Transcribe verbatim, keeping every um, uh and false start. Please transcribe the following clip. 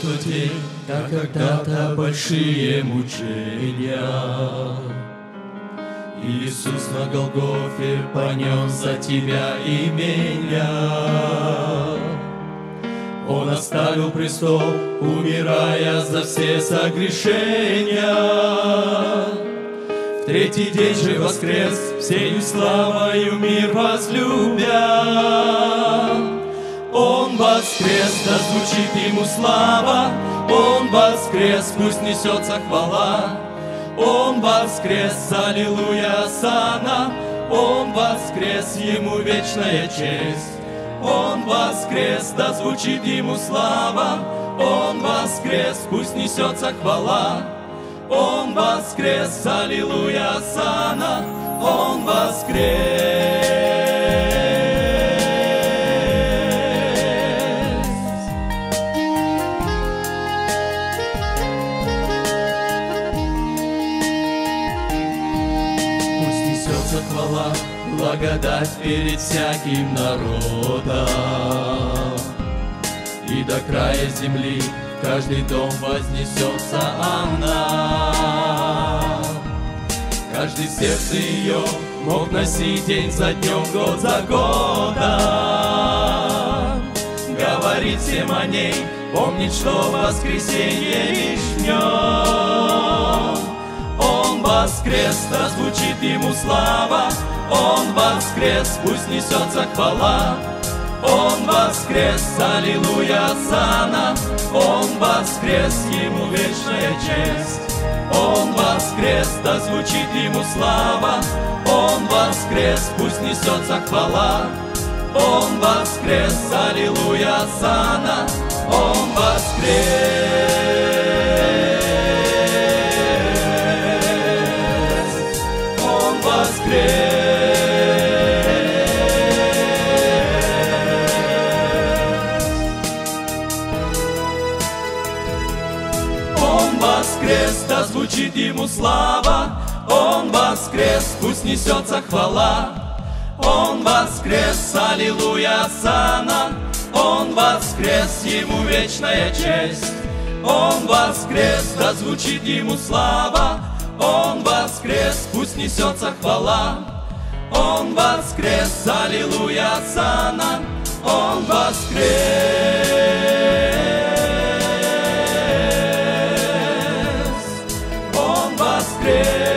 тот день, как когда-то большие мучения. Иисус на Голгофе понес за тебя и меня. Он оставил престол, умирая за все согрешения. В третий день же воскрес, всею славою мир возлюбя. Он воскрес, да звучит ему слава. Он воскрес, пусть несется хвала. Он воскрес, аллилуйя, осанна. Он воскрес, ему вечная честь. Он воскрес, да звучит ему слава. Он воскрес, пусть несется хвала. Он воскрес, аллилуйя, осанна. Он воскрес. Пусть несется хвала, благодать перед всяким народом. И до края земли в каждый дом вознесется она. Каждый сердце ее мог носить день за днем, год за годом. Говорит всем о ней, помнит, что воскресенье лишь в нем. Он воскрес, да звучит ему слава. Он воскрес, пусть несется хвала. Он воскрес, аллилуйя, осанна. Он воскрес, ему вечная честь. Он воскрес, да звучит ему слава. Он воскрес, пусть несется хвала. Он воскрес, аллилуйя, осанна. Он воскрес. Он воскрес. Воскрес, да звучит ему слава. Он воскрес, пусть несется хвала. Он воскрес, аллилуйя, осанна. Он воскрес, ему вечная честь. Он воскрес, да звучит ему слава. Он воскрес, пусть несется хвала. Он воскрес, аллилуйя, осанна. Он воскрес. Yeah.